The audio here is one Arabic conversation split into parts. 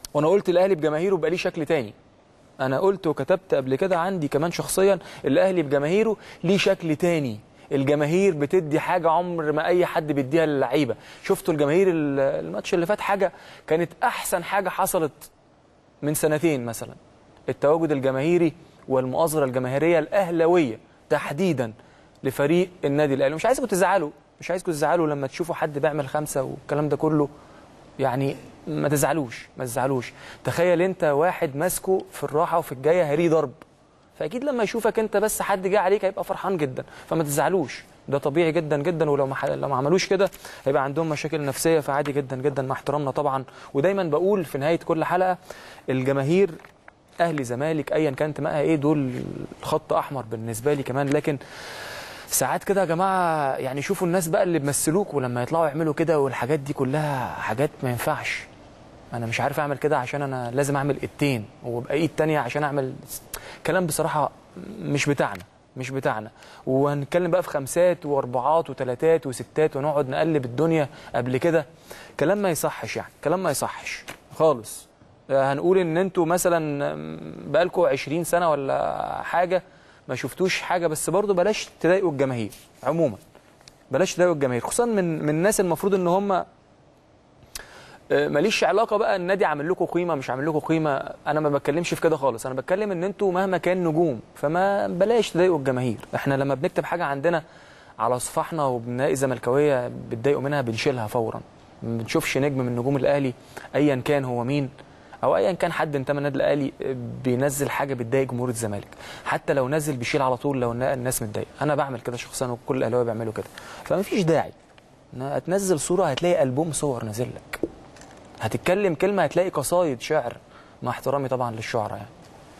وانا قلت الاهلي بجماهيره بقى ليه شكل تاني. انا قلت وكتبت قبل كده عندي كمان شخصيا، الاهلي بجماهيره ليه شكل تاني. الجماهير بتدي حاجه عمر ما اي حد بيديها للعيبه. شفتوا الجماهير الماتش اللي فات، حاجه كانت احسن حاجه حصلت من سنتين مثلا، التواجد الجماهيري والمؤازره الجماهيريه الاهلاويه تحديدا لفريق النادي الاهلي. مش عايزكم تزعلوا، مش عايزكم تزعلوا لما تشوفوا حد بيعمل 5 والكلام ده كله، يعني ما تزعلوش ما تزعلوش. تخيل انت واحد ماسكه في الراحه وفي الجايه هيري ضرب، فاكيد لما يشوفك انت بس حد جه عليك هيبقى فرحان جدا، فما تزعلوش، ده طبيعي جدا جدا. ولو ما عملوش كده هيبقى عندهم مشاكل نفسيه، فعادي جدا جدا مع احترامنا طبعا. ودايما بقول في نهايه كل حلقه، الجماهير اهلي زمالك ايا كان انتمائها ايه، دول خط احمر بالنسبه لي كمان. لكن ساعات كده يا جماعه يعني شوفوا الناس بقى اللي بيمثلوك ولما يطلعوا يعملوا كده، والحاجات دي كلها حاجات ما ينفعش. انا مش عارف اعمل كده عشان انا لازم اعمل ايدتين وابقى ايد تانية عشان اعمل كلام بصراحه مش بتاعنا مش بتاعنا. وهنتكلم بقى في 5 و4 و3 و6 ونقعد نقلب الدنيا قبل كده، كلام ما يصحش، يعني كلام ما يصحش خالص. هنقول ان انتوا مثلا بقالكوا 20 سنه ولا حاجه ما شفتوش حاجه، بس برضو بلاش تضايقوا الجماهير عموما، بلاش تضايقوا الجماهير، خصوصا من الناس المفروض ان هم ماليش علاقه بقى النادي عامل لكم قيمه مش عامل لكم قيمه، انا ما بتكلمش في كده خالص. انا بتكلم ان انتوا مهما كان نجوم، فما بلاش تضايقوا الجماهير. احنا لما بنكتب حاجه عندنا على صفحنا وبنلاقي زملكاويه بيتضايقوا منها بنشيلها فورا. ما بنشوفش نجم من نجوم الاهلي ايا كان هو مين، او ايا كان حد انتمى النادي الاهلي بينزل حاجه بتضايق جمهور الزمالك، حتى لو نزل بيشيل على طول لو الناس متضايقه. انا بعمل كده شخصيا وكل الاهلاويه بيعملوا كده، فما فيش داعي هتنزل صوره هتلاقي البوم صور نازل لك، هتتكلم كلمه هتلاقي قصايد شعر، مع احترامي طبعا للشعراء يعني.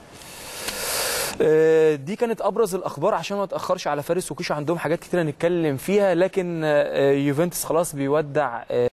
دي كانت ابرز الاخبار عشان ما اتاخرش على فارس وكيشو، عندهم حاجات كتيره نتكلم فيها. لكن يوفنتوس خلاص بيودع